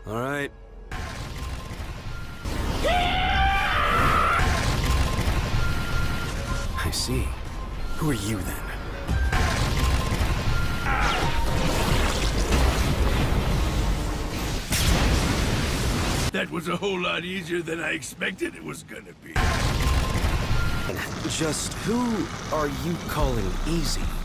All right. I see. Who are you, then? That was a whole lot easier than I expected it was gonna be. Just who are you calling easy?